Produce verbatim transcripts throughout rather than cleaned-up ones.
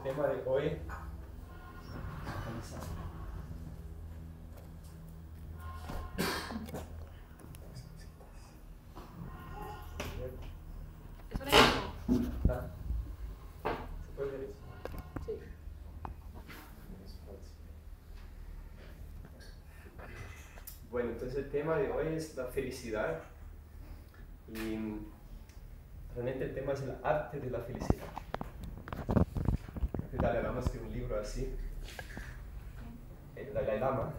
tema de hoy. ¿Eso era eso? Ah, ¿se puede ver eso? Sí. Bueno, entonces el tema de hoy es la felicidad y realmente el tema es el arte de la felicidad. El Dalai Lama escribió un libro así, el Dalai Lama.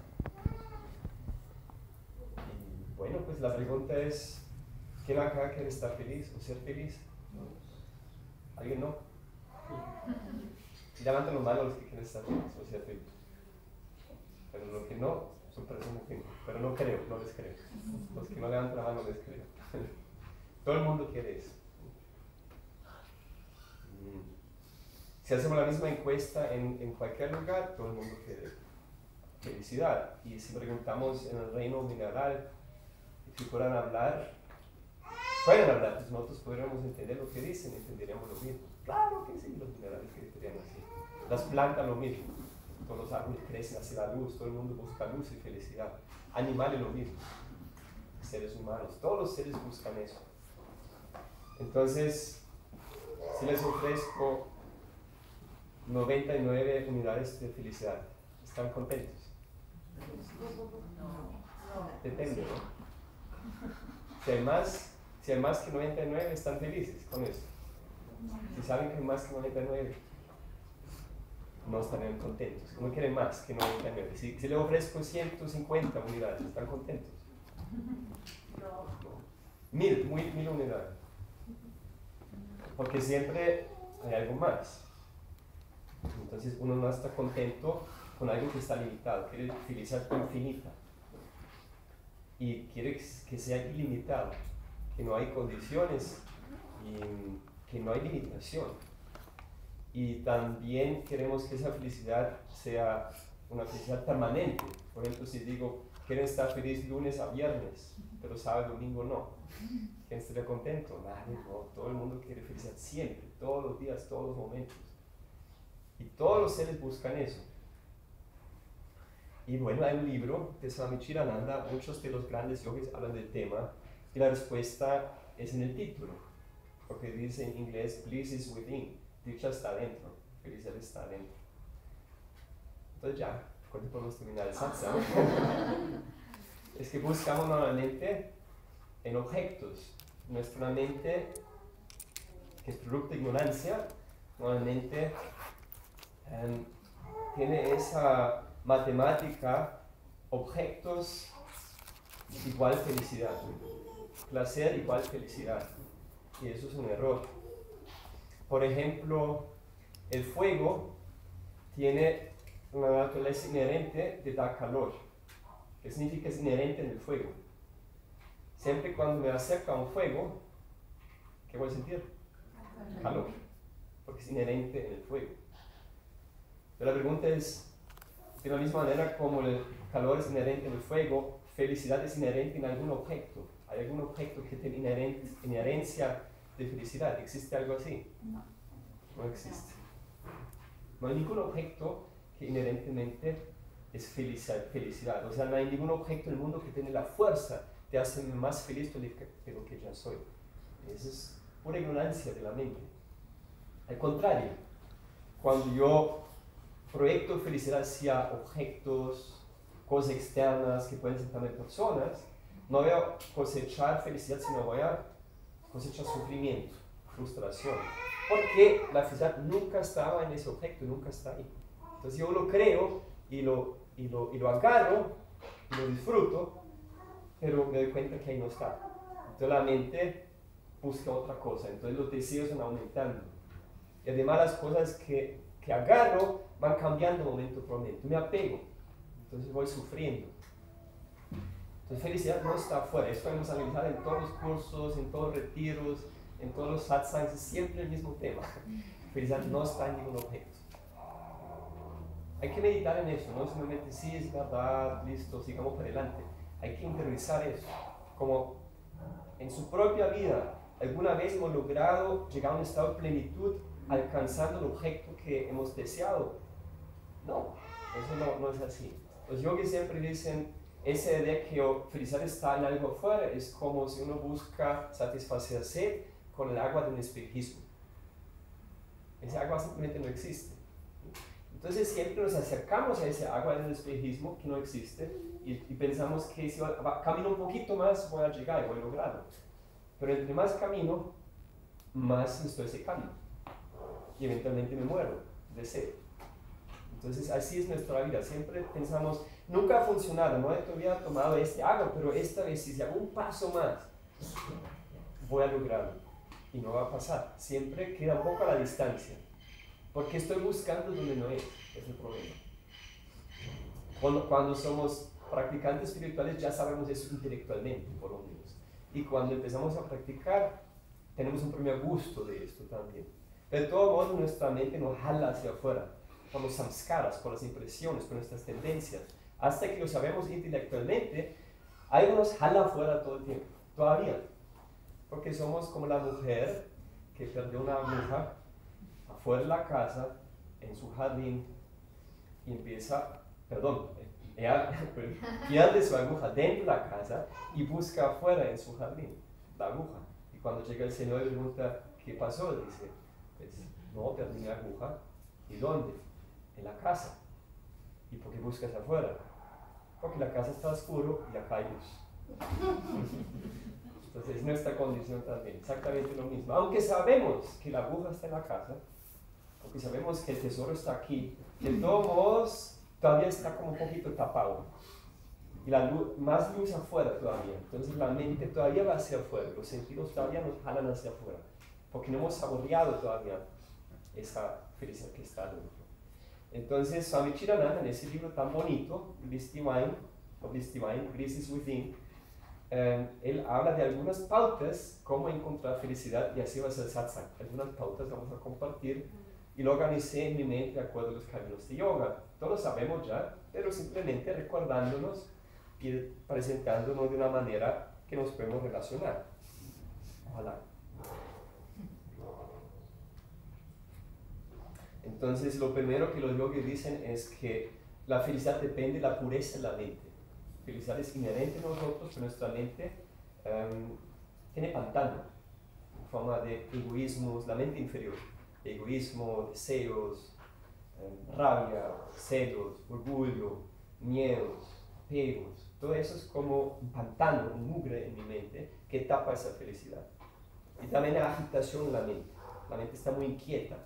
Y bueno, pues la pregunta es, ¿quién acá quiere estar feliz o ser feliz? ¿Alguien no? Levanten los manos los que quieren estar felices o ser felices. Pero los que no, son personas que no. Pero no creo, no les creo. Los que no levantan la mano les creo. Todo el mundo quiere eso. Si hacemos la misma encuesta en, en cualquier lugar, todo el mundo quiere felicidad. Y si preguntamos en el reino mineral, si fueran a hablar, pueden hablar, pues nosotros podríamos entender lo que dicen, entenderíamos lo mismo. Claro que sí, los minerales que estarían así. Las plantas lo mismo. Todos los árboles crecen hacia la luz, todo el mundo busca luz y felicidad. Animales lo mismo. Seres humanos, todos los seres buscan eso. Entonces, si les ofrezco noventa y nueve unidades de felicidad, ¿están contentos? Depende, ¿no? Si hay más, si hay más que noventa y nueve, están felices con eso. Si saben que hay más que noventa y nueve, no estarían contentos. ¿Cómo quieren más que noventa y nueve? Si, si les ofrezco ciento cincuenta unidades, ¿están contentos? No. Mil, mil, mil unidades. Porque siempre hay algo más. Entonces uno no está contento con algo que está limitado, quiere felicidad infinita. Y quiere que sea ilimitado, que no hay condiciones y que no hay limitación. Y también queremos que esa felicidad sea una felicidad permanente. Por ejemplo, si digo, quieren estar feliz lunes a viernes, pero sábado y domingo no. ¿Quién estaría contento? Nadie, no. Todo el mundo quiere felicidad siempre, todos los días, todos los momentos. Y todos los seres buscan eso. Y bueno, hay un libro de Swami Chidananda, muchos de los grandes yogis hablan del tema, y la respuesta es en el título, porque dice en inglés, bliss is within, dicha está adentro, felicidad está adentro. Entonces ya, ¿con qué podemos terminar el satsang? Es que buscamos normalmente en objetos. Nuestra mente, que es producto de ignorancia, normalmente um, tiene esa matemática, objetos igual felicidad, placer igual felicidad, y eso es un error. Por ejemplo, el fuego tiene una naturaleza inherente de dar calor. ¿Qué significa que es inherente en el fuego? Siempre cuando me acerco a un fuego, ¿qué voy a sentir? Calor, porque es inherente en el fuego. Pero la pregunta es, de la misma manera como el calor es inherente en el fuego, felicidad es inherente en algún objeto. ¿Hay algún objeto que tiene inherente, inherencia de felicidad? ¿Existe algo así? No. No existe. No hay ningún objeto que inherentemente es felicidad, felicidad. O sea, no hay ningún objeto en el mundo que tiene la fuerza de hacerme más feliz de lo que ya soy. Esa es pura ignorancia de la mente. Al contrario, cuando yo proyecto felicidad hacia objetos, cosas externas que pueden ser también personas, no voy a cosechar felicidad, sino voy a cosechar sufrimiento, frustración. Porque la felicidad nunca estaba en ese objeto, nunca está ahí. Entonces yo lo creo y lo, y lo, y lo agarro y lo disfruto, pero me doy cuenta que ahí no está. Entonces la mente busca otra cosa, entonces los deseos van aumentando. Y además las cosas que, que agarro van cambiando momento por momento. Me apego, entonces voy sufriendo. Entonces felicidad no está afuera. Esto hemos analizado en todos los cursos, en todos los retiros, en todos los satsangs, es siempre el mismo tema. Felicidad no está en ningún objeto. Hay que meditar en eso, no simplemente sí es verdad, listo, sigamos para adelante. Hay que interiorizar eso. Como en su propia vida, alguna vez hemos logrado llegar a un estado de plenitud alcanzando el objeto que hemos deseado. No, eso no, no es así. Los yogis siempre dicen, esa idea que la felicidad está en algo afuera es como si uno busca satisfacer sed con el agua de un espejismo. Esa agua simplemente no existe. Entonces siempre nos acercamos a esa agua del espejismo que no existe y, y pensamos que si va, camino un poquito más voy a llegar y voy a lograrlo. Pero entre más camino, más necesito ese camino. Y eventualmente me muero de sed. Entonces así es nuestra vida. Siempre pensamos, nunca ha funcionado, no he todavía tomado este agua, pero esta vez si hago un paso más, voy a lograrlo. Y no va a pasar. Siempre queda un poco a la distancia. Porque estoy buscando donde no es, es el problema. Cuando, cuando somos practicantes espirituales ya sabemos eso intelectualmente, por lo menos. Y cuando empezamos a practicar, tenemos un primer gusto de esto también. De todo modo, nuestra mente nos jala hacia afuera, por los samskaras, por las impresiones, por nuestras tendencias. Hasta que lo sabemos intelectualmente, algo nos jala afuera todo el tiempo, todavía. Porque somos como la mujer que perdió una aguja afuera de la casa, en su jardín, y empieza, perdón, ella pierde su aguja dentro de la casa y busca afuera en su jardín la aguja. Y cuando llega el Señor y pregunta, ¿qué pasó? Dice, pues, no, perdí mi aguja. ¿Y dónde? En la casa. ¿Y por qué buscas afuera? Porque la casa está oscura y acá hay luz. Entonces es nuestra condición también, exactamente lo mismo. Aunque sabemos que la aguja está en la casa, aunque sabemos que el tesoro está aquí, de todos modos todavía está como un poquito tapado. Y la luz, más luz afuera todavía. Entonces la mente todavía va hacia afuera, los sentidos todavía nos jalan hacia afuera, porque no hemos saboreado todavía esa felicidad que está dentro. Entonces Swami Chidananda, en ese libro tan bonito, Bliss Divine, o Bliss Divine, Bliss is Within, eh, él habla de algunas pautas cómo encontrar felicidad, y así va a ser satsang. Algunas pautas vamos a compartir y lo organicé en mi mente de acuerdo a los caminos de yoga. Todos sabemos ya, pero simplemente recordándonos y presentándonos de una manera que nos podemos relacionar. Ojalá. Entonces, lo primero que los yogis dicen es que la felicidad depende de la pureza de la mente. La felicidad es inherente a nosotros, pero nuestra mente um, tiene pantano, en forma de egoísmos, la mente inferior, egoísmo, deseos, um, rabia, celos, orgullo, miedos, apegos. Todo eso es como un pantano, un mugre en mi mente que tapa esa felicidad. Y también la agitación en la mente. La mente está muy inquieta.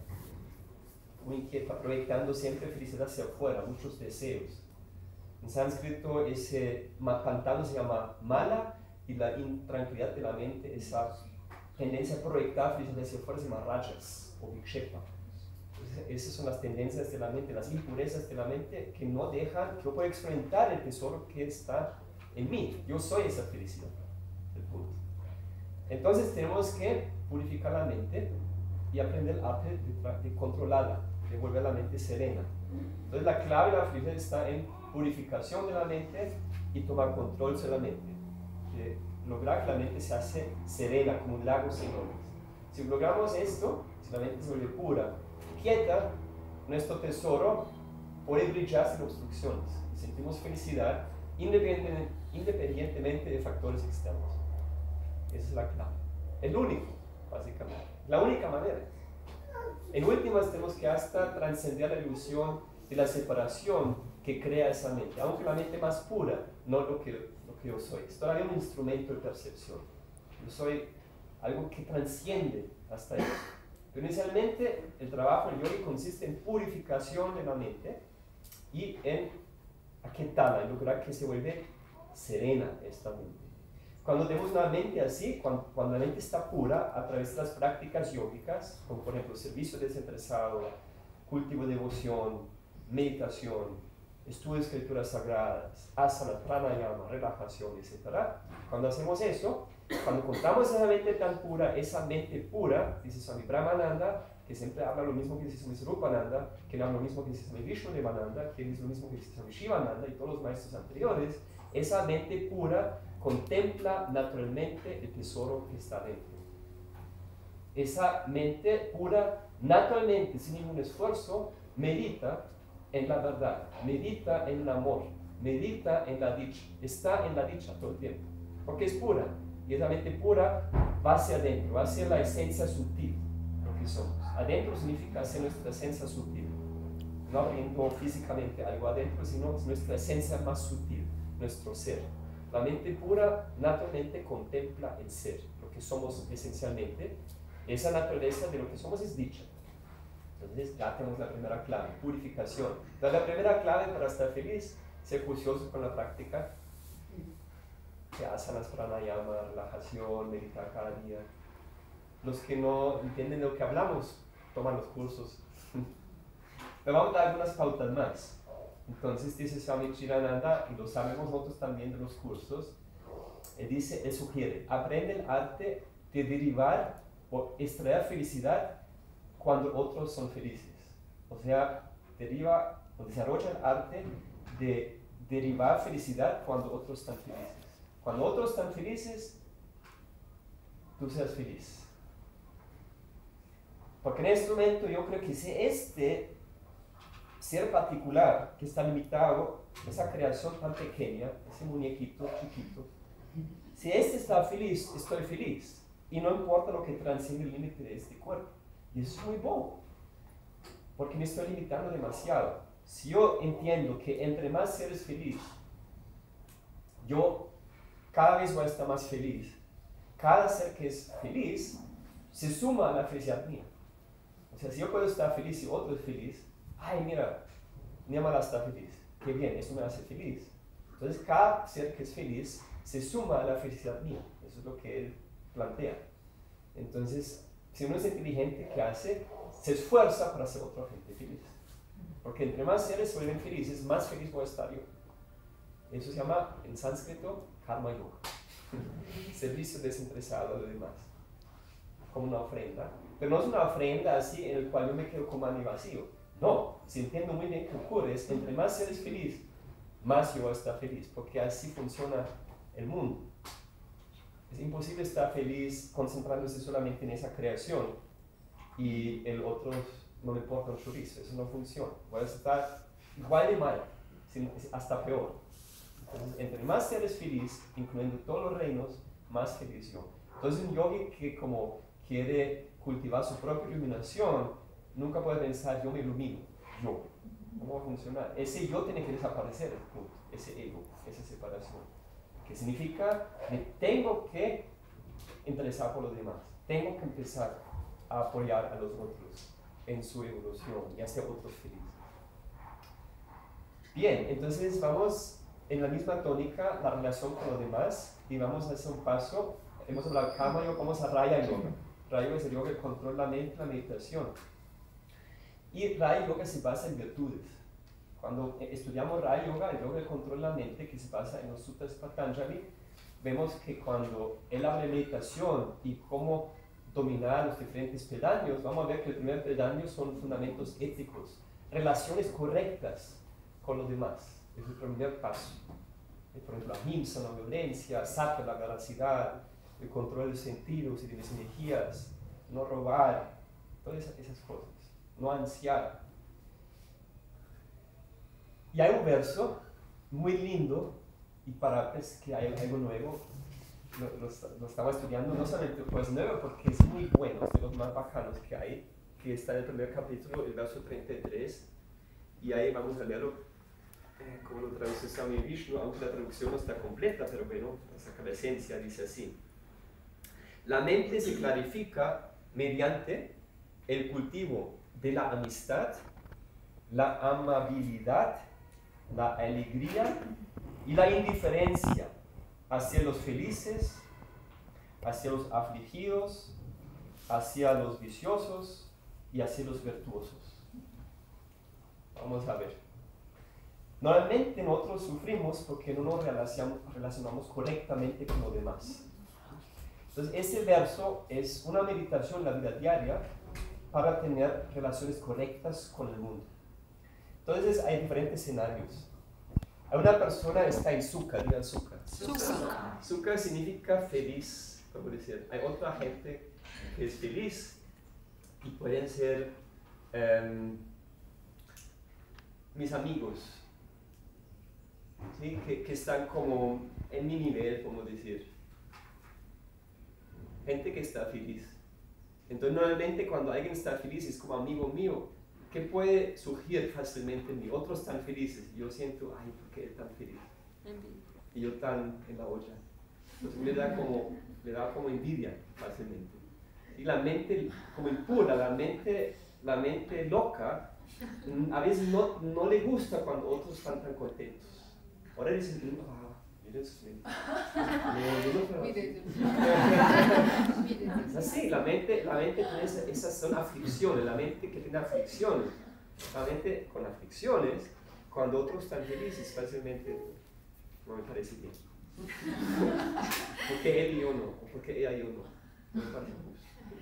muy inquieta, proyectando siempre felicidad hacia afuera, muchos deseos. En sánscrito ese pantano se llama mala y la intranquilidad de la mente, esa tendencia a proyectar felicidad hacia afuera se llama rajas o vikshepa. Entonces, esas son las tendencias de la mente, las impurezas de la mente que no dejan que yo pueda experimentar el tesoro que está en mí. Yo soy esa felicidad, el punto. Entonces tenemos que purificar la mente y aprender el arte de, de controlarla, de volver la mente serena. Entonces la clave de la felicidad está en purificación de la mente y tomar control sobre la mente. De lograr que la mente se hace serena, como un lago sin olas. Si logramos esto, si la mente se vuelve pura, quieta, nuestro tesoro puede brillar sin obstrucciones. Y sentimos felicidad independientemente, independientemente de factores externos. Esa es la clave. El único, básicamente. La única manera. En últimas, tenemos que hasta trascender la ilusión de la separación que crea esa mente. Aunque la mente más pura, no lo que, lo que yo soy. Es todavía un instrumento de percepción. Yo soy algo que transciende hasta eso. Pero inicialmente, el trabajo del yogi consiste en purificación de la mente y en aquietarla, en lograr que se vuelva serena esta mente. Cuando tenemos una mente así, cuando, cuando la mente está pura, a través de las prácticas yógicas, como por ejemplo servicio desinteresado, cultivo de devoción, meditación, estudio de escrituras sagradas, asana, pranayama, relajación, etcétera. Cuando hacemos eso, cuando encontramos esa mente tan pura, esa mente pura, dice Swami Brahmananda, que siempre habla lo mismo que dice Swami Swarupananda, que habla lo mismo que dice Swami Vishnudevananda, que dice lo mismo que dice Swami Shivananda y todos los maestros anteriores, esa mente pura contempla naturalmente el tesoro que está dentro. Esa mente pura naturalmente, sin ningún esfuerzo, medita en la verdad, medita en el amor, medita en la dicha, está en la dicha todo el tiempo, porque es pura, y esa mente pura va hacia adentro, va hacia la esencia sutil, lo que somos. Adentro significa hacia nuestra esencia sutil, no abriendo físicamente algo adentro, sino nuestra esencia más sutil, nuestro ser. La mente pura naturalmente contempla el ser, lo que somos esencialmente. Esa naturaleza de lo que somos es dicha. Entonces ya tenemos la primera clave, purificación. Entonces, la primera clave para estar feliz, ser juicioso con la práctica, que asanas, pranayama, relajación, meditar cada día. Los que no entienden de lo que hablamos, toman los cursos. Pero vamos a dar algunas pautas más. Entonces dice Swami Chidananda, y lo sabemos nosotros también de los cursos, él dice, él sugiere, aprende el arte de derivar o extraer felicidad cuando otros son felices. O sea, deriva o desarrolla el arte de derivar felicidad cuando otros están felices. Cuando otros están felices, tú seas feliz. Porque en este momento yo creo que si este ser particular que está limitado, esa creación tan pequeña, ese muñequito chiquito, si este está feliz, estoy feliz. Y no importa lo que transciende el límite de este cuerpo. Y eso es muy bobo, porque me estoy limitando demasiado. Si yo entiendo que entre más seres felices, yo cada vez voy a estar más feliz. Cada ser que es feliz se suma a la felicidad mía. O sea, si yo puedo estar feliz y otro es feliz, ay, mira, mi amada está feliz. Qué bien, eso me hace feliz. Entonces, cada ser que es feliz se suma a la felicidad mía. Eso es lo que él plantea. Entonces, si uno es inteligente, ¿qué hace? Se esfuerza para hacer a otra gente feliz. Porque entre más seres se vuelven felices, más feliz voy a estar yo. Eso se llama, en sánscrito, karma yoga. Servicio desinteresado a los demás. Como una ofrenda. Pero no es una ofrenda así en el cual yo me quedo como a mi vacío. No, si entiendo muy bien qué ocurre, es entre más seres feliz, más yo voy a estar feliz. Porque así funciona el mundo. Es imposible estar feliz concentrándose solamente en esa creación y el otro no me importa el chorizo. Eso no funciona. Voy a estar igual de mal, hasta peor. Entonces, entre más seres feliz, incluyendo todos los reinos, más feliz yo. Entonces, un yogi que como quiere cultivar su propia iluminación, nunca puede pensar, yo me ilumino, yo. ¿Cómo va a funcionar? Ese yo tiene que desaparecer, punto. Ese ego, esa separación. Que significa que tengo que interesar por los demás, tengo que empezar a apoyar a los otros en su evolución y hacer otros felices. Bien, entonces vamos en la misma tónica, la relación con los demás, y vamos a hacer un paso. Hemos hablado de Karma Yoga, vamos a Raya Yoga. Raya Yoga es el yoga que controla la mente, la meditación. Y Raya Yoga se basa en virtudes. Cuando estudiamos Raya Yoga, el yoga del control de la mente, que se basa en los sutras de Patanjali, vemos que cuando él habla de meditación y cómo dominar los diferentes peldaños, vamos a ver que el primer peldaño son fundamentos éticos, relaciones correctas con los demás. Es el primer paso. Por ejemplo, la ahimsa, la violencia, satya, la veracidad, el control de sentidos y de las energías, no robar, todas esas cosas, no ansiar. Y hay un verso muy lindo, y para pues, que hay algo nuevo, lo, lo, lo estaba estudiando, no solamente pues nuevo, porque es muy bueno, es de los más bacanos que hay, que está en el primer capítulo, el verso treinta y tres, y ahí vamos a leerlo eh, como lo traduce Swami Vishnu, aunque la traducción no está completa, pero bueno, saca la esencia, dice así. La mente se clarifica mediante el cultivo de la amistad, la amabilidad, la alegría y la indiferencia hacia los felices, hacia los afligidos, hacia los viciosos y hacia los virtuosos. Vamos a ver. Normalmente nosotros sufrimos porque no nos relacionamos, relacionamos correctamente con los demás. Entonces, ese verso es una meditación en la vida diaria para tener relaciones correctas con el mundo. Entonces, hay diferentes escenarios. Hay una persona que está en sukha, digan sukha. Sukha. Sukha significa feliz, como decir. Hay otra gente que es feliz y pueden ser um, mis amigos, ¿sí? que, que están como en mi nivel, como decir. Gente que está feliz. Entonces, normalmente cuando alguien está feliz es como amigo mío, que puede surgir fácilmente en mí. Otros están felices y yo siento, ay, ¿por qué es tan feliz? Y yo tan en la olla. Entonces me da como, me da como envidia fácilmente. Y la mente como impura, la mente, la mente loca, a veces no, no le gusta cuando otros están tan contentos. Ahora dicen, ah, miren sus mentes. No, sí, la mente, la mente tiene esas, esas son aflicciones, la mente que tiene aflicciones. La mente con aflicciones, cuando otros están felices, fácilmente no me parece bien. Porque él y yo no, o porque ella y yo no. No me parece justo.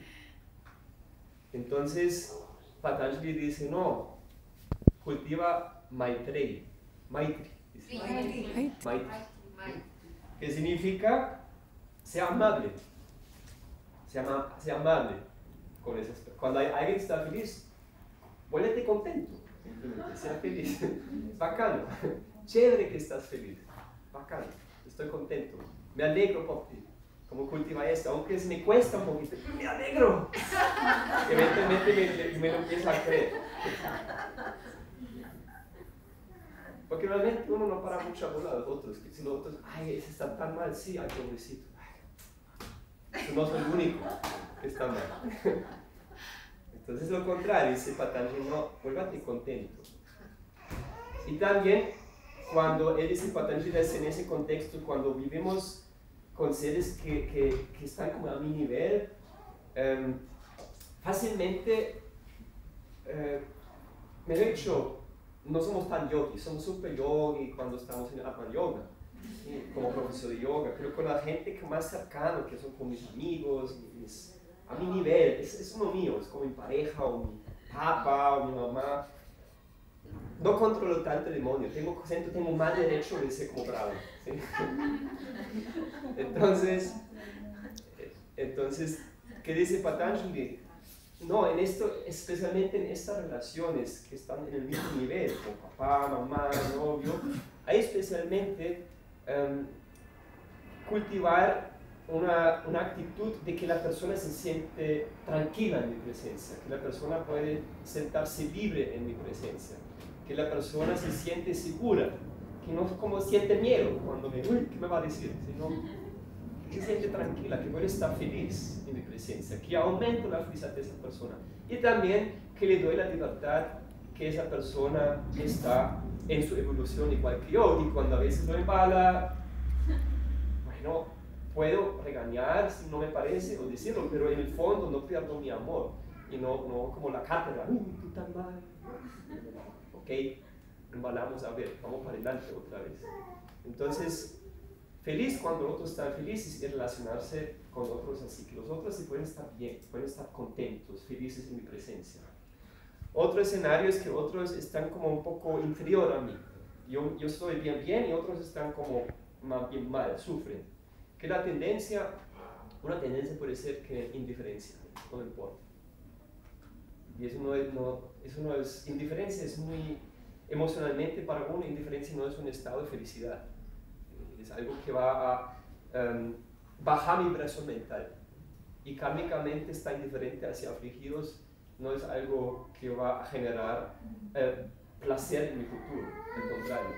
Entonces, Patanjali dice, no, cultiva Maitreyi. Maitri. Dice, Maitri. Maitri. Que significa sea amable. Sea, ama, sea amable con esas personas. Cuando hay, alguien está feliz, vuélvete contento. Simplemente, sea feliz. Es bacano. Chévere que estás feliz. Bacano. Estoy contento. Me alegro por ti. ¿Cómo cultiva esto? Aunque se me cuesta un poquito, me alegro. Eventualmente me, me, me lo empiezo a creer. Porque realmente uno no para mucho a hablar a los otros. Que si los otros, ay, ese está tan mal, sí, ay, pobrecito. Ay, no soy el único que está mal. Entonces lo contrario, dice Patanjali, no, vuélvate contento. Y también, cuando él dice Patanjali es en ese contexto, cuando vivimos con seres que, que, que están como a mi nivel, um, fácilmente, uh, me he dicho, no somos tan yogis, somos super yogi cuando estamos en Atma Yoga, ¿sí? Como profesor de yoga, pero con la gente que más cercano, que son como mis amigos, mis, a mi nivel, es, es uno mío, es como mi pareja o mi papá o mi mamá. No controlo tanto el demonio, tengo, siento, tengo más derecho de ser como bravo. ¿Sí? Entonces, entonces, ¿qué dice Patanjali? No, en esto, especialmente en estas relaciones que están en el mismo nivel, con papá, mamá, novio, hay especialmente um, cultivar una, una actitud de que la persona se siente tranquila en mi presencia, que la persona puede sentarse libre en mi presencia, que la persona se siente segura, que no como siente miedo cuando me, uy, ¿qué me va a decir? Sino que se siente tranquila, que puede estar feliz en mi presencia, que aumento la felicidad de esa persona. Y también que le doy la libertad que esa persona está en su evolución igual que yo, y cuando a veces no embala, bueno, puedo regañar si no me parece o decirlo, pero en el fondo no pierdo mi amor, y no, no como la cátedra, uy, tú tan mal. Ok, embalamos, a ver, vamos para adelante otra vez. Entonces, feliz cuando otros están felices y relacionarse con otros así, que los otros sí pueden estar bien, pueden estar contentos, felices en mi presencia. Otro escenario es que otros están como un poco inferior a mí. Yo, yo estoy bien bien y otros están como más bien mal, sufren. Que la tendencia, una tendencia puede ser que indiferencia, no importa. Y eso no es, no, eso no es, indiferencia es muy, emocionalmente para uno, indiferencia no es un estado de felicidad. Es algo que va a um, bajar mi vibración mental. Y kármicamente está indiferente hacia afligidos, no es algo que va a generar eh, placer en mi futuro, al contrario.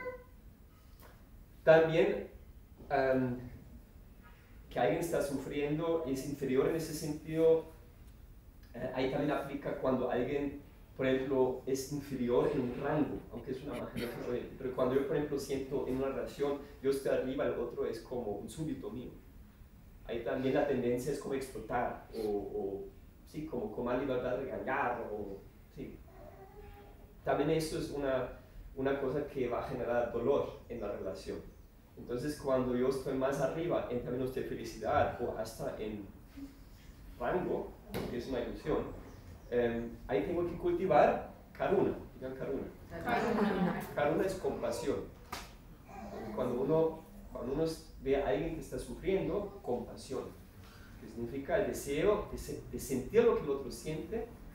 También, um, que alguien está sufriendo es inferior en ese sentido. Eh, ahí también aplica cuando alguien, por ejemplo, es inferior en un rango, aunque es una magia, pero cuando yo, por ejemplo, siento en una relación, yo estoy arriba, el otro es como un súbdito mío. Ahí también la tendencia es como explotar, o, o sí, como con más libertad de regañar, o sí. También eso es una, una cosa que va a generar dolor en la relación. Entonces, cuando yo estoy más arriba en términos de felicidad, o hasta en rango, que es una ilusión, eh, ahí tengo que cultivar karuna, digan karuna. Karuna, karuna es compasión. Cuando uno, cuando uno ve a alguien que está sufriendo, compasión, que significa el deseo de, se, de sentir lo que el otro siente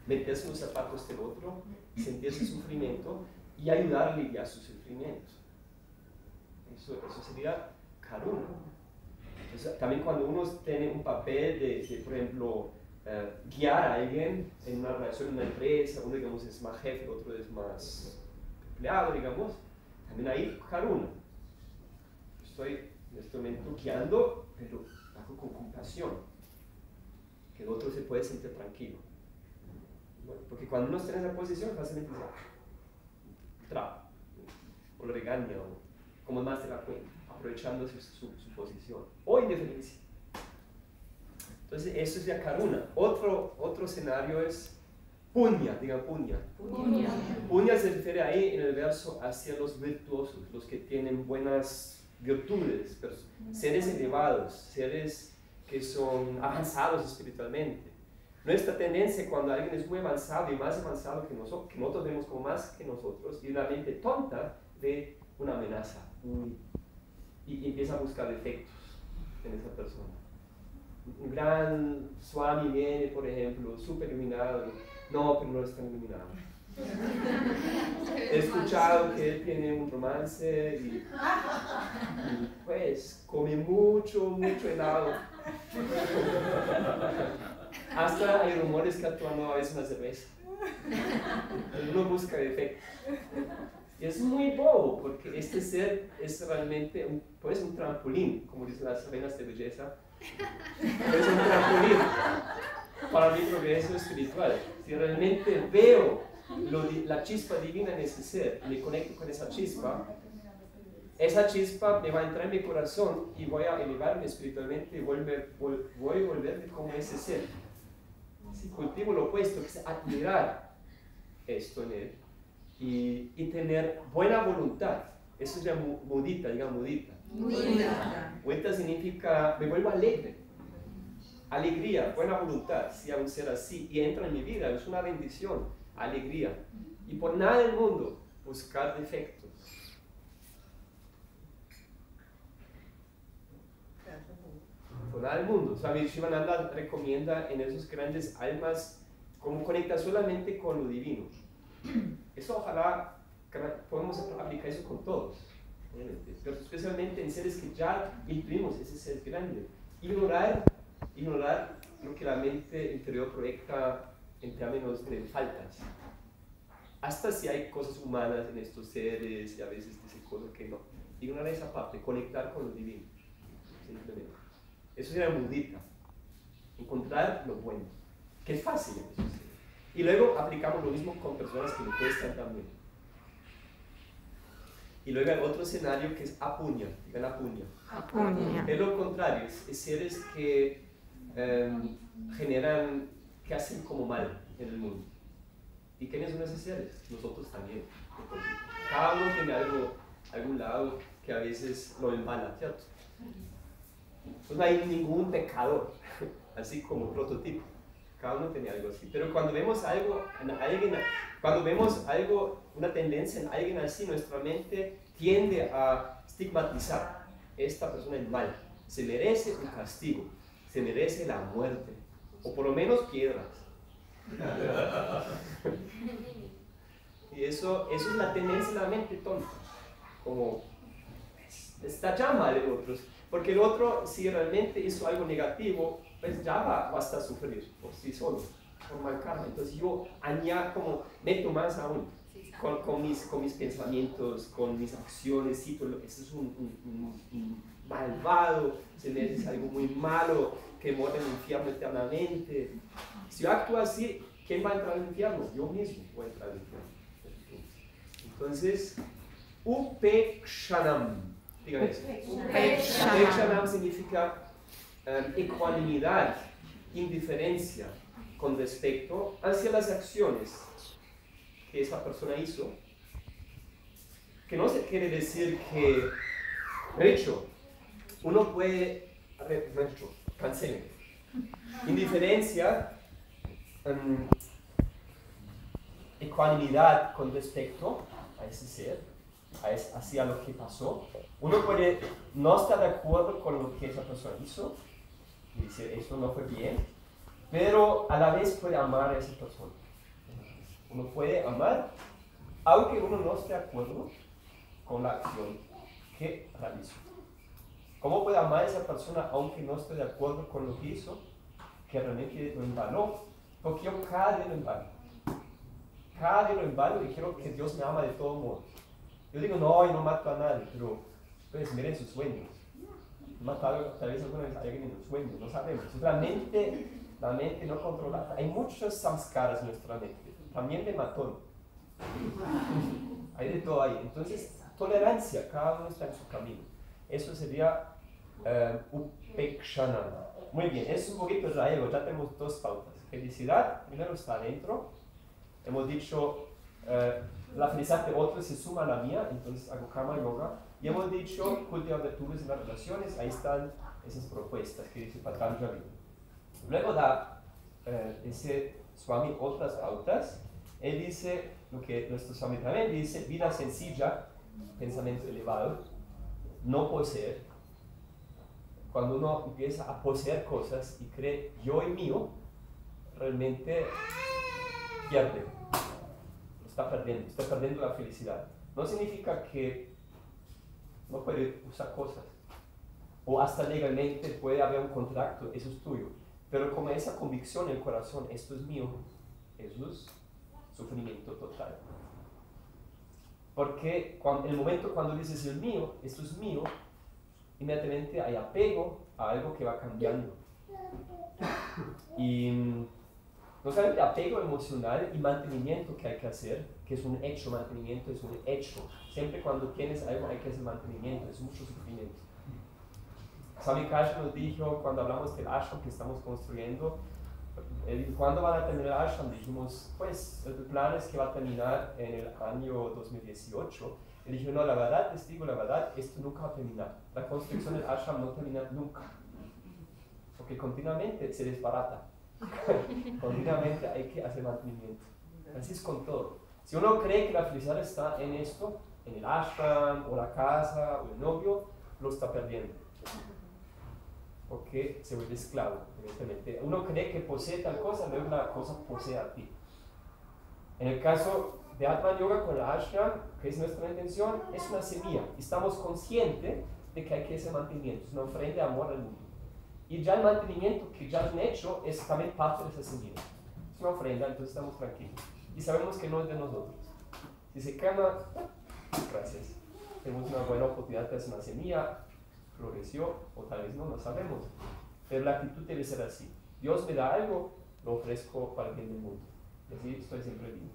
meterse en los zapatos del otro, sentir ese sufrimiento y ayudar a aliviar su sufrimiento. Eso, eso sería karuna. Entonces, también cuando uno tiene un papel de, de por ejemplo, uh, guiar a alguien en una relación, en una empresa, uno digamos es más jefe, el otro es más empleado, digamos, también hay karuna. Estoy en este momento guiando, pero bajo con compasión, que el otro se puede sentir tranquilo. Bueno, porque cuando uno está en esa posición, fácilmente se traba, o lo regaña, o como más de la cuenta, aprovechando su, su, su posición, o indiferencia. Entonces, eso es ya karuna. Otro, otro escenario es punya, digan punya. Punya. Punya se refiere ahí en el verso hacia los virtuosos, los que tienen buenas virtudes, seres elevados, seres que son avanzados espiritualmente. Nuestra tendencia cuando alguien es muy avanzado y más avanzado que nosotros, que nosotros vemos como más que nosotros, y una mente tonta ve una amenaza uy, y, y empieza a buscar defectos en esa persona. Un gran Swami viene, por ejemplo, súper iluminado, no, pero no es tan iluminado. He escuchado que él tiene un romance y, y pues come mucho, mucho helado. Hasta hay rumores que ha tomado a veces una cerveza. Uno busca defectos. Y es muy bobo porque este ser es realmente un, pues un trampolín, como dicen las reinas de belleza. Es un trampolín para mi progreso espiritual. Si realmente veo Lo, la chispa divina en ese ser, me conecto con esa chispa, esa chispa me va a entrar en mi corazón y voy a elevarme espiritualmente y volver, vol, voy a volverme como ese ser. Si cultivo lo opuesto, que es admirar esto en él y, y tener buena voluntad, eso es ya mudita, diga mudita. Mudita. Mudita significa me vuelvo alegre, alegría, buena voluntad, si a un ser así y entra en mi vida, es una bendición. Alegría. Y por nada del mundo buscar defectos. Por nada del mundo. Swami Shivananda recomienda en esos grandes almas como conectar solamente con lo divino. Eso ojalá podemos aplicar eso con todos, obviamente, pero especialmente en seres que ya intuimos ese ser grande. Ignorar, ignorar lo que la mente interior proyecta en términos de faltas. Hasta si hay cosas humanas en estos seres y a veces dicen cosas que no. Ignorar esa parte, conectar con lo divino. Simplemente. Eso sería mudita. Encontrar lo bueno. Que es fácil en esos seres. Y luego aplicamos lo mismo con personas que le cuestan también. Y luego hay otro escenario que es apuña. Digan apuña. Apuña. Es lo contrario. Es, es seres que eh, generan que hacen como mal en el mundo. ¿Y quiénes son esos seres? Nosotros también. Cada uno tiene algo, algún lado que a veces lo embala, ¿cierto? Pues no hay ningún pecador, así como prototipo. Cada uno tiene algo así. Pero cuando vemos algo, en alguien, cuando vemos algo, una tendencia en alguien así, nuestra mente tiende a estigmatizar. Esta persona es mal. Se merece un castigo. Se merece la muerte. O por lo menos piedras. Y eso, eso es la tendencia de la mente tonta. Como está ya mal el otro. Porque el otro, si realmente hizo algo negativo, pues ya va, va hasta sufrir por sí solo, por mal karma. Entonces yo añado, como meto más aún con, con, mis, con mis pensamientos, con mis acciones. Sí, eso es un, un, un, un malvado, se merece algo muy malo, que muere en el infierno eternamente. Si yo actúo así, ¿quién va a entrar al infierno? Yo mismo voy a entrar al infierno. Entonces, upekshanam. Digan eso. Upekshanam significa um, ecuanimidad, indiferencia con respecto hacia las acciones que esa persona hizo. Que no se quiere decir que, de hecho, uno puede, a ver, de hecho, cancelen. Indiferencia, um, ecuanimidad con respecto a ese ser, a ese, hacia lo que pasó. Uno puede no estar de acuerdo con lo que esa persona hizo y decir eso no fue bien, pero a la vez puede amar a esa persona. Uno puede amar aunque uno no esté de acuerdo con la acción que realizó. ¿Cómo puedo amar a esa persona aunque no esté de acuerdo con lo que hizo? Que realmente lo embaló. Porque yo cada día lo embalo. Cada día lo embalo y quiero que Dios me ama de todo modo. Yo digo, no, yo no mato a nadie, pero pues miren sus sueños. Matado tal vez alguna vez a alguien en los sueños, no sabemos. La mente, la mente no controlada. Hay muchos samskaras en nuestra mente, también de matón. Hay de todo ahí. Entonces, tolerancia, cada uno está en su camino. Eso sería uh, upekshana. Muy bien, es un poquito rayado, ya tenemos dos pautas. Felicidad, primero está adentro. Hemos dicho, uh, la felicidad de otros se suma a la mía, entonces hago karma yoga. Y hemos dicho, cultivar virtudes en las relaciones, ahí están esas propuestas que dice Patanjali. Luego da uh, ese Swami otras pautas. Él dice, lo que nuestro Swami también dice, vida sencilla, pensamiento elevado, no poseer. Cuando uno empieza a poseer cosas y cree yo y mío, realmente pierde. Lo está perdiendo, está perdiendo la felicidad. No significa que no puede usar cosas. O hasta legalmente puede haber un contrato, eso es tuyo. Pero como esa convicción en el corazón, esto es mío, eso es sufrimiento total. Porque cuando, en el momento cuando dices el mío, esto es mío, inmediatamente hay apego a algo que va cambiando. Y no solamente apego emocional y mantenimiento que hay que hacer, que es un hecho, mantenimiento es un hecho. Siempre cuando tienes algo hay que hacer mantenimiento, es mucho sufrimiento. Swami Kasha nos dijo cuando hablamos del ashram que estamos construyendo, ¿cuándo van a terminar el ashram? Dijimos, pues el plan es que va a terminar en el año dos mil dieciocho. Y dije, no, la verdad, les digo la verdad, esto nunca va a terminar. La construcción del ashram no termina nunca. Porque continuamente se desbarata. Continuamente hay que hacer mantenimiento. Así es con todo. Si uno cree que la felicidad está en esto, en el ashram, o la casa, o el novio, lo está perdiendo. Porque se vuelve esclavo, evidentemente. Uno cree que posee tal cosa, luego la cosa posee a ti. En el caso de Atman Yoga con la ashram, que es nuestra intención, es una semilla. Estamos conscientes de que hay que hacer mantenimiento, es una ofrenda de amor al mundo. Y ya el mantenimiento que ya han hecho es también parte de esa semilla. Es una ofrenda, entonces estamos tranquilos. Y sabemos que no es de nosotros. Si se quema, gracias. Tenemos una buena oportunidad de hacer una semilla, floreció, o tal vez no, no sabemos. Pero la actitud debe ser así. Dios me da algo, lo ofrezco para el bien del mundo. Y así estoy siempre vivo.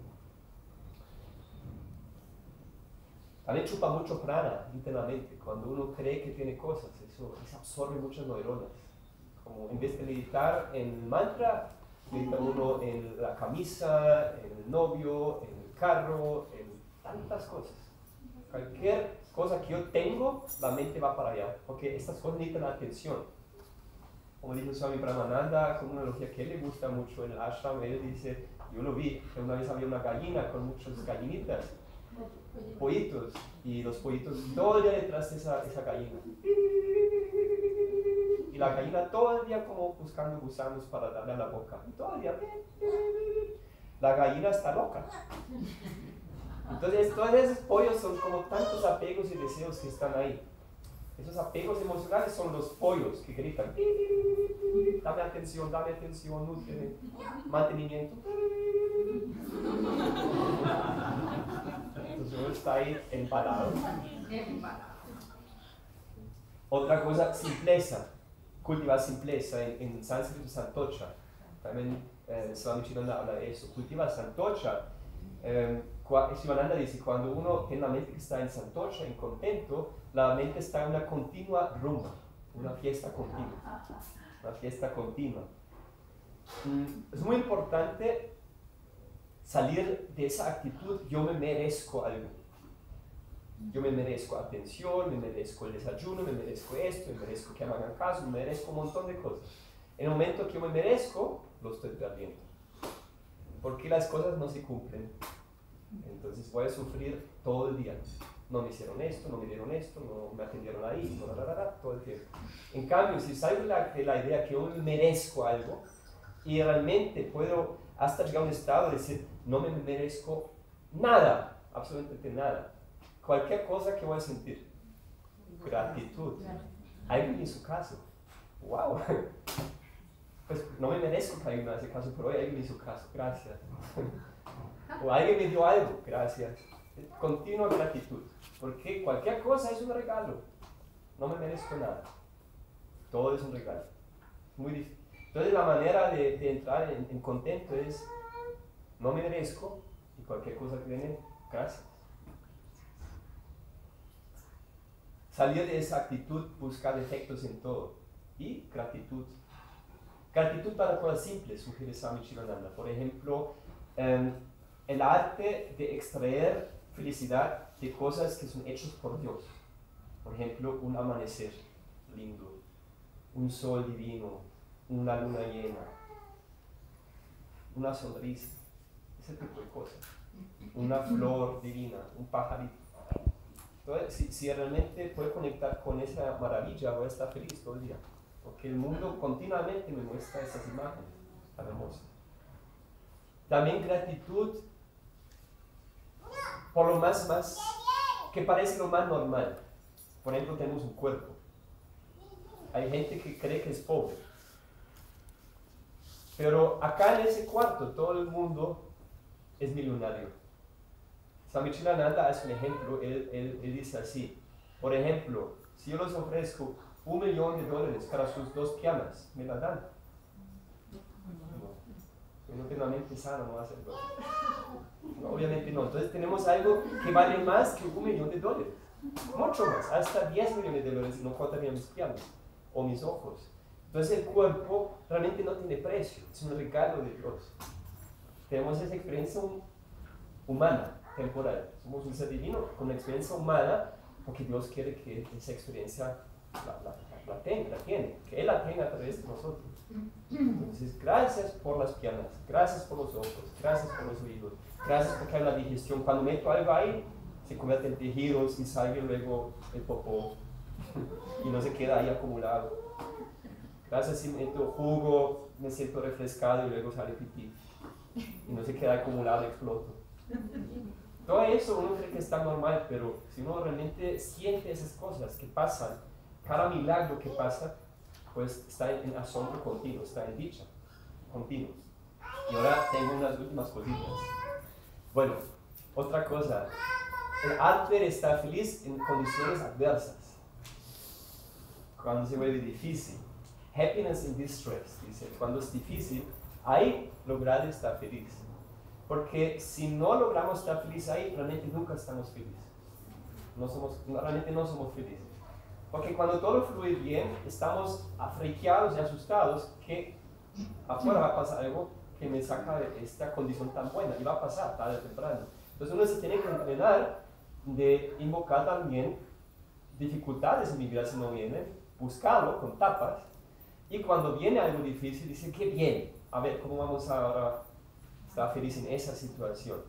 También chupa mucho prana internamente. Cuando uno cree que tiene cosas, eso, eso absorbe muchas neuronas. Como en vez de meditar en el mantra, medita uno en la camisa, en el novio, en el carro, en tantas cosas. Cualquier cosa que yo tengo, la mente va para allá, porque estas cosas necesitan atención. Como dijo Swami Brahmananda, con una analogía que le gusta mucho en el ashram, él dice, yo lo vi, que una vez había una gallina con muchas gallinitas, pollitos, y los pollitos todo el día detrás de esa, esa gallina. Y la gallina todo el día como buscando gusanos para darle a la boca. Todo el día. La gallina está loca. Entonces, todos esos pollos son como tantos apegos y deseos que están ahí. Esos apegos emocionales son los pollos que gritan. Dame atención, dame atención, nutre, mantenimiento. Entonces uno está ahí empalado. Otra cosa, simpleza. Cultivar simpleza. En, en sánscrito, santocha. También eh, Swami Shivananda habla de eso. Cultivar santocha. Eh, Shivananda dice, cuando uno tiene la mente que está en santocha, en contento, la mente está en una continua rumba, una fiesta continua, una fiesta continua. Mm, es muy importante salir de esa actitud, yo me merezco algo. Yo me merezco atención, me merezco el desayuno, me merezco esto, me merezco que me hagan caso, me merezco un montón de cosas. En el momento que yo me merezco, lo estoy perdiendo. Porque las cosas no se cumplen. Entonces voy a sufrir todo el día. No me hicieron esto, no me dieron esto, no me atendieron ahí, no, la, la, la, todo el tiempo. En cambio, si salgo de la, de la idea que yo merezco algo y realmente puedo hasta llegar a un estado de decir, no me merezco nada, absolutamente nada. Cualquier cosa que voy a sentir. Gratitud. Alguien me hizo caso. ¡Wow! Pues no me merezco que alguien me hace caso, pero hoy alguien me hizo caso. Gracias. O alguien me dio algo. Gracias. Continua gratitud. Porque cualquier cosa es un regalo. No me merezco nada. Todo es un regalo. Muy difícil. Entonces la manera de, de entrar en, en contento es, no me merezco, y cualquier cosa que viene, gracias. Salir de esa actitud, buscar defectos en todo. Y gratitud. Gratitud para cosas simples, sugiere Swami Chidananda. Por ejemplo, eh, el arte de extraer felicidad de cosas que son hechas por Dios. Por ejemplo, un amanecer lindo, un sol divino, una luna llena, una sonrisa, ese tipo de cosas. Una flor divina, un pajarito. Entonces, si, si realmente puedo conectar con esa maravilla, voy a estar feliz todo el día. Porque el mundo continuamente me muestra esas imágenes tan hermosas. También gratitud por lo más, más, que parece lo más normal. Por ejemplo, tenemos un cuerpo. Hay gente que cree que es pobre. Pero acá en ese cuarto todo el mundo es millonario. Swami Chidananda hace un ejemplo, él, él, él dice así, por ejemplo, si yo les ofrezco un millón de dólares para sus dos pianas, ¿me la dan? No, yo no tengo una mente sana, no va a hacerlo. No, obviamente no. Entonces tenemos algo que vale más que un millón de dólares. Mucho más, hasta diez millones de dólares no costarían mis pianos o mis ojos. Entonces el cuerpo realmente no tiene precio, es un regalo de Dios. Tenemos esa experiencia humana, temporal. Somos un ser divino con una experiencia humana porque Dios quiere que esa experiencia la, la, la, tenga, la tiene, que Él la tenga a través de nosotros. Entonces, gracias por las piernas, gracias por los ojos, gracias por los oídos, gracias porque hay una digestión. Cuando meto algo ahí, se convierte en tejidos y sale luego el popó y no se queda ahí acumulado. Gracias si meto jugo, me siento refrescado y luego sale pipí y no se queda acumulado y exploto. Todo eso uno cree que está normal, pero si uno realmente siente esas cosas que pasan, cada milagro que pasa, pues está en, en asombro continuo, está en dicha continua. Y ahora tengo unas últimas cositas. Bueno, otra cosa, el arte está feliz en condiciones adversas, cuando se vuelve difícil. Happiness in distress, dice, cuando es difícil, ahí lograr estar feliz. Porque si no logramos estar felices ahí, realmente nunca estamos felices. No somos, no, realmente no somos felices. Porque cuando todo fluye bien, estamos afriqueados y asustados que afuera va a pasar algo que me saca de esta condición tan buena. Y va a pasar tarde o temprano. Entonces uno se tiene que entrenar de invocar también dificultades en mi vida si no vienen, buscarlo con tapas. Y cuando viene algo difícil, dice, qué bien. A ver, ¿cómo vamos ahora? Estaba feliz en esa situación.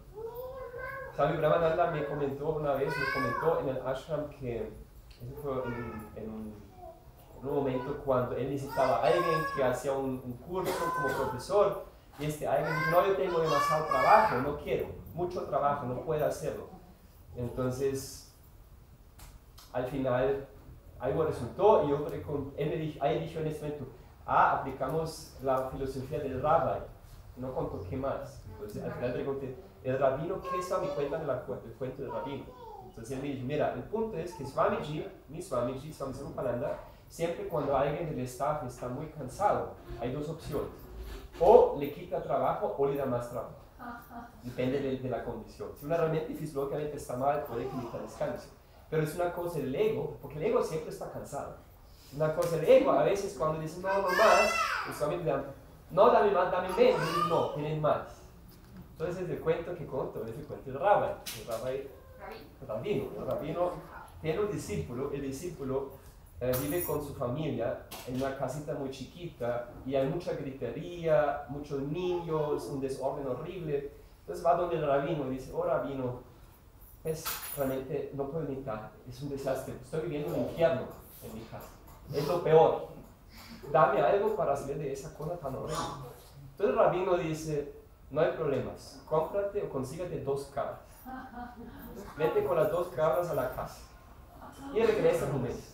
Swami Brahmananda me comentó una vez, me comentó en el ashram que eso fue en, en, un, en un momento cuando él necesitaba a alguien que hacía un, un curso como profesor y este alguien dijo, no, yo tengo demasiado trabajo, no quiero, mucho trabajo, no puedo hacerlo. Entonces, al final, algo resultó y yo, él me dijo, ahí dijo en ese momento, ah, aplicamos la filosofía del Rabbi. No contó qué más. Entonces al final pregunté, ¿el rabino qué es Swami? Cuéntame la, el cuento del rabino. Entonces él me dijo, mira, el punto es que Swamiji, mi Swamiji, Swami Sarupananda, siempre cuando alguien del staff está muy cansado, hay dos opciones. O le quita trabajo o le da más trabajo. Depende de, de la condición. Si una realmente fisiológicamente está mal, puede que necesita descanso. Pero es una cosa el ego, porque el ego siempre está cansado. Una cosa el ego, a veces cuando dice no, no más, el Swami le da, no, dame más, dame menos, no, tienen más. Entonces el cuento que conto es el cuento del Rabbi, el Rabbi, el rabino. El rabino tiene un discípulo, el discípulo eh, vive con su familia en una casita muy chiquita y hay mucha gritería, muchos niños, un desorden horrible. Entonces va donde el rabino y dice, oh rabino, es realmente, no puedo evitar, es un desastre, estoy viviendo un infierno en mi casa, es lo peor. Dame algo para salir de esa cosa tan horrible. Entonces el rabino dice, no hay problemas, cómprate o consígate dos cabras. Vete con las dos cabras a la casa y regresa en un mes.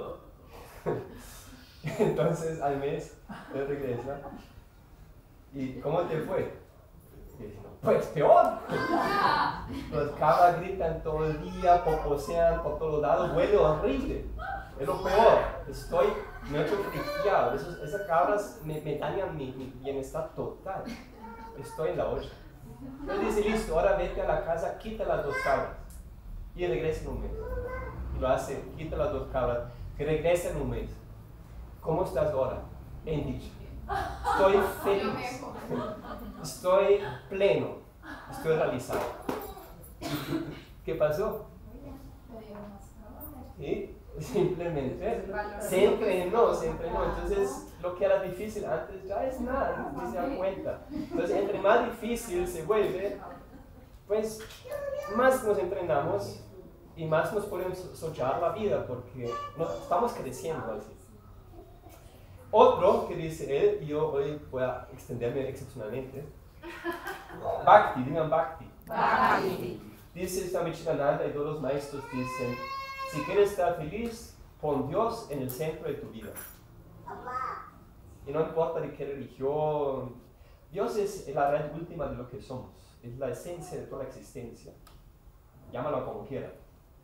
Entonces al mes él regresa. ¿Y cómo te fue? Y dice, no, pues peor. Las cabras gritan todo el día, poposean por todos lados, huele horrible. Es lo peor. Estoy, me he hecho friqueado. Esos, esas cabras me, me dañan mi, mi bienestar total. Estoy en la olla. Entonces dice, listo, ahora vete a la casa, quita las dos cabras y regresa en un mes. Y lo hace, quita las dos cabras, que regresa en un mes. ¿Cómo estás ahora? En dicha. Estoy feliz. Estoy pleno. Estoy realizado. ¿Qué pasó? ¿Sí? Simplemente se entrenó, se entrenó. Entonces, lo que era difícil antes ya es nada, ni se da cuenta. Entonces, entre más difícil se vuelve, pues más nos entrenamos y más nos podemos soñar la vida porque no, estamos creciendo así. Otro que dice él, y yo hoy voy a extenderme excepcionalmente, Bhakti, digan Bhakti. Bhakti. Dice Swami Chidananda y todos los maestros dicen, si quieres estar feliz, pon Dios en el centro de tu vida. Y no importa de qué religión, Dios es la red última de lo que somos, es la esencia de toda la existencia. Llámalo como quiera.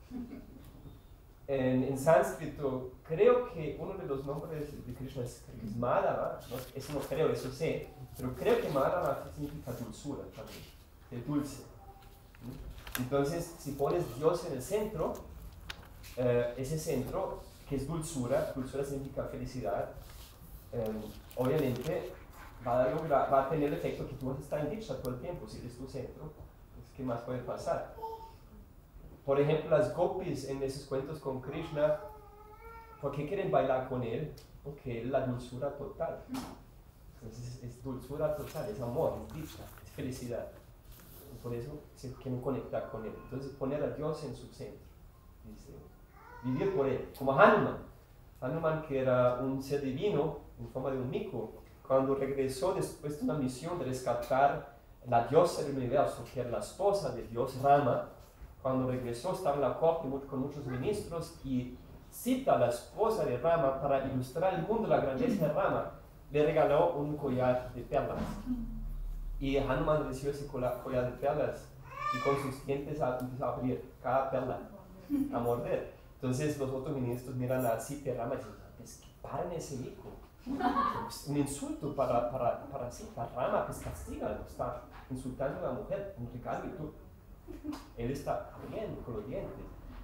En, en sánscrito, creo que uno de los nombres de Krishna es, es Madhava, no, eso no creo, eso sé, pero creo que Madhava significa dulzura también, el dulce. Entonces, si pones Dios en el centro, eh, ese centro, que es dulzura, dulzura significa felicidad, eh, obviamente va a, lograr, va a tener el efecto que tú vas a estar en dicha todo el tiempo, si eres tu centro, pues, ¿qué más puede pasar? Por ejemplo, las gopis en esos cuentos con Krishna, ¿por qué quieren bailar con él? Porque es la dulzura total. Entonces es dulzura total, es amor, es dicha, es felicidad. Y por eso se quieren conectar con él. Entonces poner a Dios en su centro. Dice, vivir por él, como Hanuman. Hanuman, que era un ser divino en forma de un mico, cuando regresó después de una misión de rescatar la diosa del universo, que era la esposa del dios Rama, cuando regresó estaba en la corte con muchos ministros y cita a la esposa de Rama para ilustrar el mundo, la grandeza de Rama, le regaló un collar de perlas. Y Hanuman recibió ese collar de perlas y con sus dientes empezó a abrir cada perla, a morder. Entonces los otros ministros miran a Sita y Rama y dicen, pues que paren ese hijo. Es un insulto para, para, para Sita. Rama, pues castiga, está insultando a la mujer, un regalo y tú. Él está abriendo con los dientes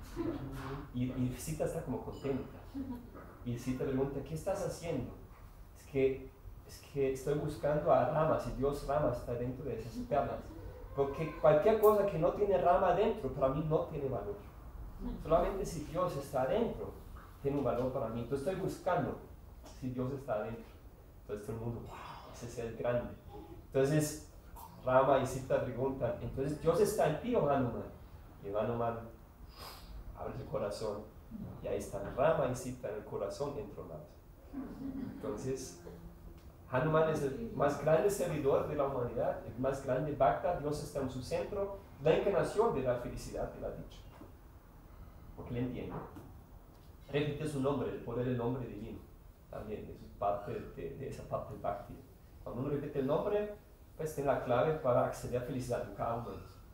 y, y Sita está como contenta y Sita le pregunta, ¿qué estás haciendo? Es que, es que estoy buscando a Rama, si Dios Rama está dentro de esas perlas, porque cualquier cosa que no tiene Rama adentro para mí no tiene valor, solamente si Dios está adentro tiene un valor para mí. Entonces estoy buscando si Dios está adentro. Entonces todo el mundo, wow, ese es el grande. Entonces Rama y Sita preguntan, entonces Dios está en ti o Hanuman? Y Hanuman abre su corazón y ahí están Rama y Sita en el corazón entronados. Entonces Hanuman es el más grande servidor de la humanidad, el más grande Bhakta, Dios está en su centro, la encarnación de la felicidad de la dicha. Porque le entiende. Repite su nombre, el poder del nombre divino. También es parte de, de esa parte del Bhakti. Cuando uno repite el nombre, pues tiene la clave para acceder a felicidad en cada uno de ellos.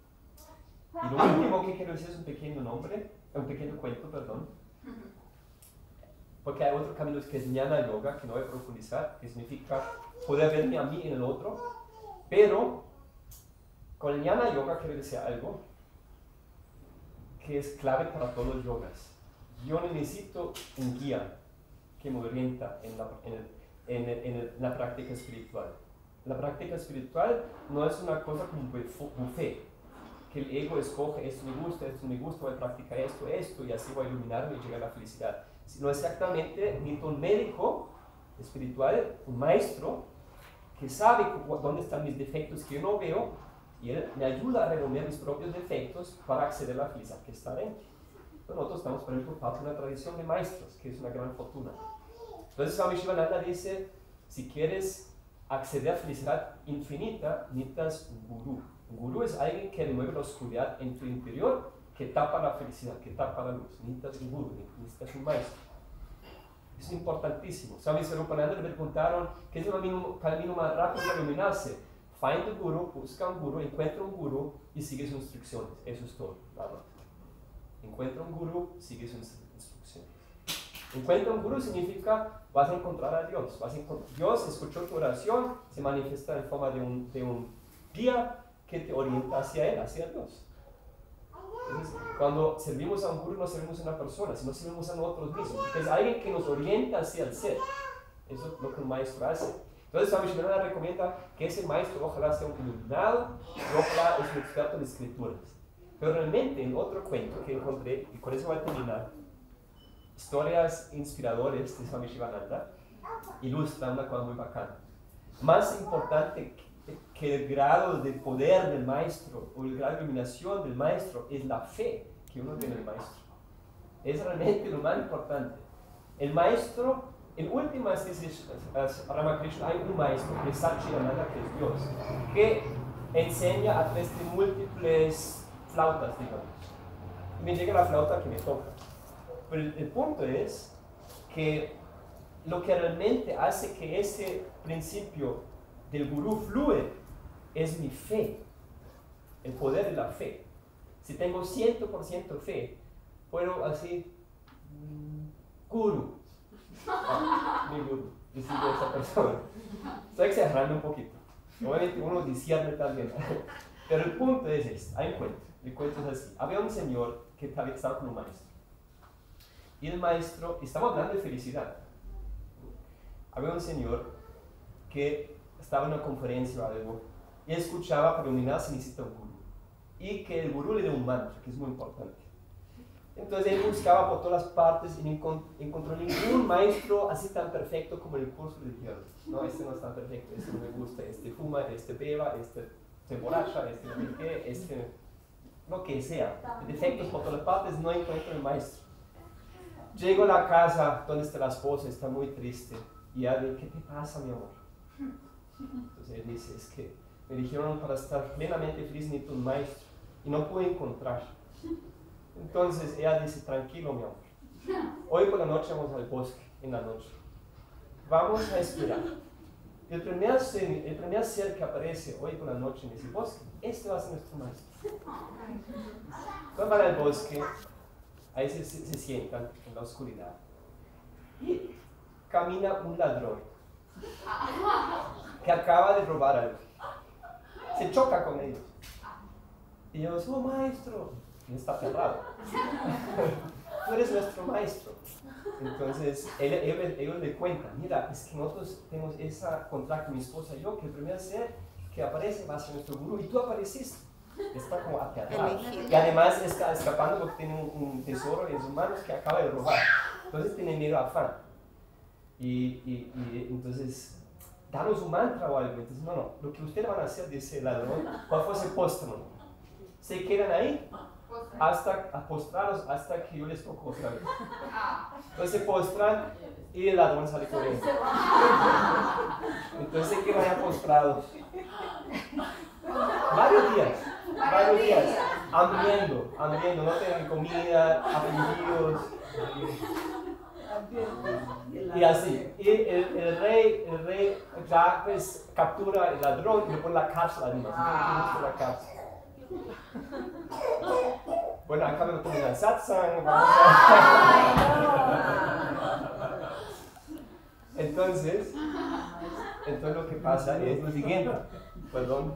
Y lo último que quiero decir es un pequeño nombre, un pequeño cuento, perdón. Porque hay otro camino que es Jnana Yoga, que no voy a profundizar, que significa poder verme a mí en el otro, pero con el Jnana Yoga quiero decir algo que es clave para todos los yogas. Yo necesito un guía que me orienta en la, en el, en el, en el, en la práctica espiritual. La práctica espiritual no es una cosa como un buffet, que el ego escoge, esto me gusta, esto me gusta, voy a practicar esto, esto, y así voy a iluminarme y llegar a la felicidad. Sino exactamente, necesito un médico espiritual, un maestro, que sabe dónde están mis defectos que yo no veo, y él me ayuda a resolver mis propios defectos para acceder a la felicidad que está dentro. Nosotros estamos, por ejemplo, parte de una tradición de maestros, que es una gran fortuna. Entonces, Swami Shivananda dice, si quieres acceder a felicidad infinita, necesitas un gurú. Un gurú es alguien que remueve la oscuridad en tu interior, que tapa la felicidad, que tapa la luz. Necesitas un gurú, necesitas un maestro. Es importantísimo. Swami Swarupananda le preguntaron qué es el camino, camino más rápido para iluminarse. Find a guru, busca un gurú, encuentra un gurú y sigue sus instrucciones. Eso es todo. Nada. Encuentra un gurú, sigue sus instrucciones. Encuentra un gurú significa vas a encontrar a Dios. Vas a encontrar, Dios escuchó tu oración, se manifiesta en forma de un, de un guía que te orienta hacia Él, hacia Dios. Entonces, cuando servimos a un gurú no servimos a una persona, sino servimos a nosotros mismos. Es alguien que nos orienta hacia el ser. Eso es lo que un maestro hace. Entonces Swami Shivananda recomienda que ese maestro ojalá sea un iluminado, ojalá es un experto en escrituras. Pero realmente en otro cuento que encontré, y con eso voy a terminar, historias inspiradoras de Swami Shivananda ilustran una cosa muy bacana. Más importante que que el grado de poder del maestro o el grado de iluminación del maestro es la fe que uno tiene en el maestro. Es realmente lo más importante. El maestro, en últimas, dice Ramakrishna, hay un maestro que es Satchidananda, que es Dios, que enseña a través de múltiples flautas, digamos. Y me llega la flauta que me toca. Pero el, el punto es que lo que realmente hace que ese principio del gurú fluye es mi fe, el poder de la fe. Si tengo cien por ciento fe, puedo así, gurú, ah, mi gurú, decirle a esa persona. Estoy exagerando un poquito, obviamente uno discierne también, pero el punto es este, hay un cuento, el cuento es así. Había un señor que estaba con un maestro, y el maestro, estaba hablando de felicidad, había un señor que estaba en una conferencia o algo y escuchaba para iluminarse necesita un gurú y que el gurú le dé un mantra, que es muy importante. Entonces él buscaba por todas partes y no encontró ningún maestro así tan perfecto como el curso de dijeron. No, este no es tan perfecto, este no me gusta, este fuma, este beba, este se emborracha, este no sé qué, este lo que sea. Defectos por todas partes, no encuentro el maestro. Llego a la casa donde está la esposa, está muy triste y ella dice, ¿qué te pasa, mi amor? Entonces él dice, es que me dijeron para estar plenamente feliz necesito un maestro y no pude encontrar. Entonces ella dice, tranquilo mi amor, hoy por la noche vamos al bosque, en la noche. Vamos a esperar. El primer ser, el primer ser que aparece hoy por la noche en ese bosque, este va a ser nuestro maestro. Entonces van al bosque, ahí se, se, se sientan en la oscuridad y camina un ladrón que acaba de robar algo. Se choca con ellos. Y ellos, oh maestro, y está aterrado. Tú eres nuestro maestro. Entonces ellos, ellos, ellos le cuentan, mira, es que nosotros tenemos esa contrato, mi esposa y yo, que el primer ser que aparece va a ser nuestro gurú, y tú apareciste. Está como aterrado. Y además está escapando porque tiene un, un tesoro en sus manos que acaba de robar. Entonces tiene miedo a afán. Y, y, y entonces, danos un mantra o algo. Entonces, no, no, lo que ustedes van a hacer, dice el ladrón, cuando se postran, se quedan ahí hasta postrados hasta que yo les toco otra vez. Entonces se postran y el ladrón sale corriendo. Entonces se quedan ahí postrados. Varios días, varios días, hambriendo, hambriendo, no tienen comida, afligidos. Y así, y el, el rey, el rey ya pues captura el ladrón y le pone la cárcel además, ah. la cárcel. Bueno, acá me lo ponen al satsang, vamos a... Entonces, entonces lo que pasa es lo siguiente, perdón.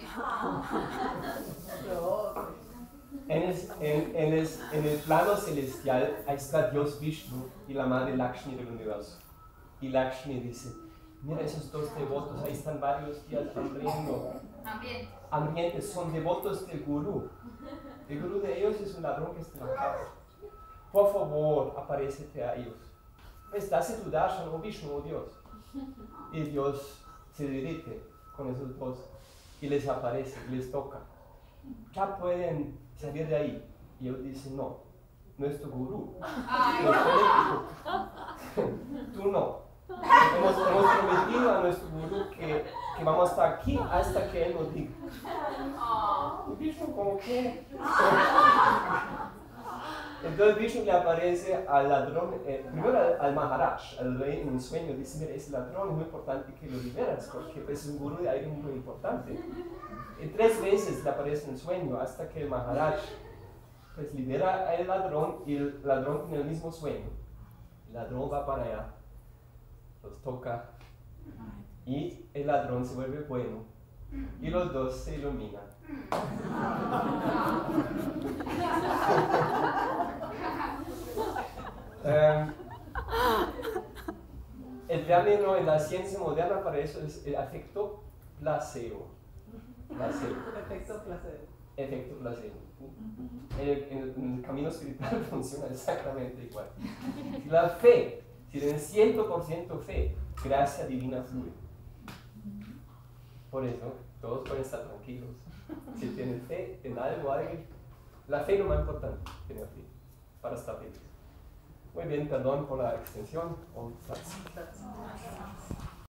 En el, en, en, el, en el plano celestial ahí está Dios Vishnu y la madre Lakshmi del universo. Y Lakshmi dice, mira esos dos devotos, ahí están varios días hambriendo. Hambrientes, son devotos del gurú. El gurú de ellos es un ladrón que está en la cárcel. Por favor, aparécete a ellos. Pues dase tu darshan, oh Vishnu, oh Dios. Y Dios se dirige con esos dos y les aparece, y les toca. Ya pueden salir de ahí. Y ellos dicen, no, nuestro gurú, nuestro ético, tú no, Hemos, hemos prometido a nuestro gurú que, que vamos a estar aquí hasta que él nos diga. Y Vishnu como que... Entonces Vishnu le aparece al ladrón, eh, primero al, al Maharaj, al rey en un sueño, dice, mira, ese ladrón es muy importante que lo liberas, porque pues, es un gurú de alguien muy importante. Y tres veces le aparece en el sueño, hasta que el Maharaj pues, libera al ladrón, y el ladrón tiene el mismo sueño. El ladrón va para allá, los toca, y el ladrón se vuelve bueno, y los dos se iluminan. um, el término en la ciencia moderna para eso es el efecto placebo. placebo. Efecto placebo. Efecto placebo. En el, en el, en el camino espiritual funciona exactamente igual. La fe, si tienen cien por ciento fe, gracia divina fluye. Por eso, todos pueden estar tranquilos. Si tienen fe en algo, alguien, la fe es lo más importante, tener fe, para estar feliz. Muy bien, perdón por la extensión.